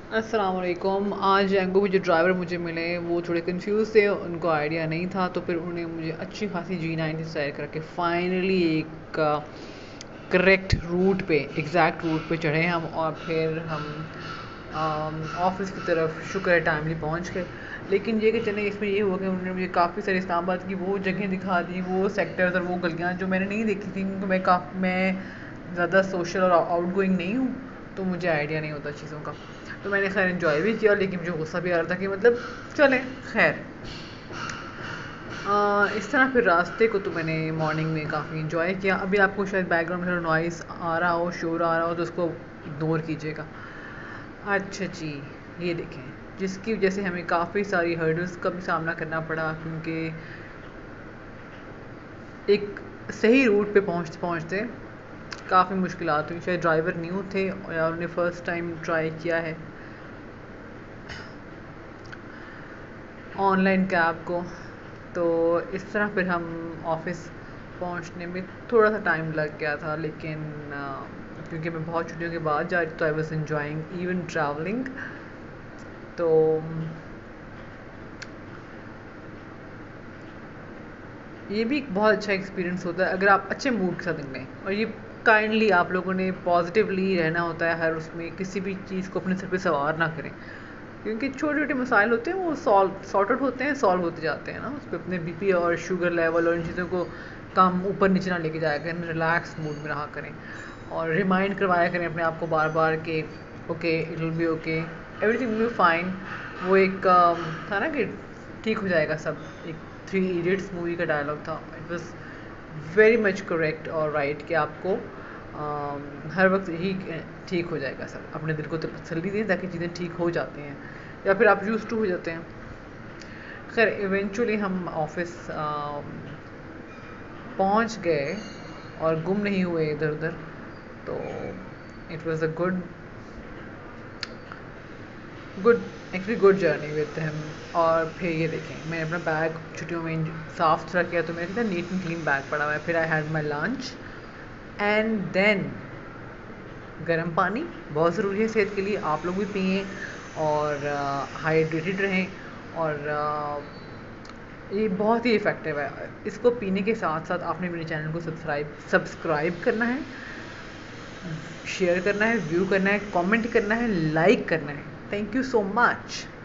अस्सलाम वालेकुम। आज जैंगो के जो ड्राइवर मुझे मिले वो थोड़े कंफ्यूज थे, उनको आइडिया नहीं था, तो फिर उन्होंने मुझे अच्छी खासी G90 सैर करके फाइनली एक करेक्ट रूट पे, एग्जैक्ट रूट पे चढ़े हम, और फिर हम ऑफिस की तरफ शुक्र है टाइमली पहुंच गए। लेकिन ये कि चले इसमें ये हुआ कि उन्होंने मुझे काफ़ी सारी इस्लामाबाद की वो जगह दिखा दी, वो सेक्टर्स और वो गलियाँ जो मैंने नहीं देखी थी, क्योंकि मैं ज़्यादा सोशल और आउट गोइंग नहीं हूँ, तो मुझे आइडिया नहीं होता चीज़ों का। तो मैंने खैर इन्जॉय भी किया, लेकिन मुझे गुस्सा भी आ रहा था कि मतलब चलें खैर। इस तरह फिर रास्ते को तो मैंने मॉर्निंग में काफ़ी इन्जॉय किया। अभी आपको शायद बैकग्राउंड में नॉइस आ रहा हो, शोर आ रहा हो, तो उसको इग्नोर कीजिएगा। अच्छा जी, ये देखें, जिसकी वजह से हमें काफ़ी सारी हर्डल्स का भी सामना करना पड़ा, क्योंकि एक सही रूट पे पहुँचते पहुँचते काफ़ी मुश्किलात हुई। शायद ड्राइवर न्यू थे या उन्होंने फ़र्स्ट टाइम ट्राई किया है ऑनलाइन कैब को। तो इस तरह फिर हम ऑफिस पहुंचने में थोड़ा सा टाइम लग गया था, लेकिन क्योंकि मैं बहुत छुट्टियों के बाद जा रही थी, तो I was enjoying even travelling. तो ये भी एक बहुत अच्छा एक्सपीरियंस होता है अगर आप अच्छे मूड के साथ निकलें, और ये काइंडली आप लोगों ने पॉजिटिवली रहना होता है, हर उसमें किसी भी चीज़ को अपने सर पे सवार ना करें, क्योंकि छोटे छोटे मसाइल होते हैं वो सॉर्ट आउट होते हैं, सॉल्व होते जाते हैं ना। उस पर अपने बीपी और शुगर लेवल और इन चीज़ों को कम ऊपर नीचे ना लेके जाया करें, रिलैक्स मूड में रहा करें, और रिमाइंड करवाया करें अपने आप को बार बार के okay it will be okay, everything will be fine. वो एक था ना कि ठीक हो जाएगा सब, एक थ्री इडियट्स मूवी का डायलॉग था। It was very much correct और राइट कि आपको हर वक्त यही ठीक हो जाएगा सब, अपने दिल को तो तसल्ली दें ताकि चीज़ें ठीक हो जाती हैं, या फिर आप यूज टू हो जाते हैं। खैर इवेंचुअली हम ऑफिस पहुंच गए और गुम नहीं हुए इधर उधर। तो it was a good good actually good journey with him. और फिर ये देखें, मैंने अपना बैग छुट्टियों में साफ़ सुथरा किया, तो मेरा कितना नीट एंड क्लीन बैग पड़ा हुआ है। फिर I had my lunch and then गर्म पानी बहुत ज़रूरी है सेहत के लिए, आप लोग भी पिएँ और हाइड्रेटेड रहें। और ये बहुत ही इफ़ेक्टिव है। इसको पीने के साथ साथ आपने मेरे चैनल को सब्सक्राइब करना है, शेयर करना है, व्यू करना है, कमेंट करना है, लाइक करना है। Thank you so much.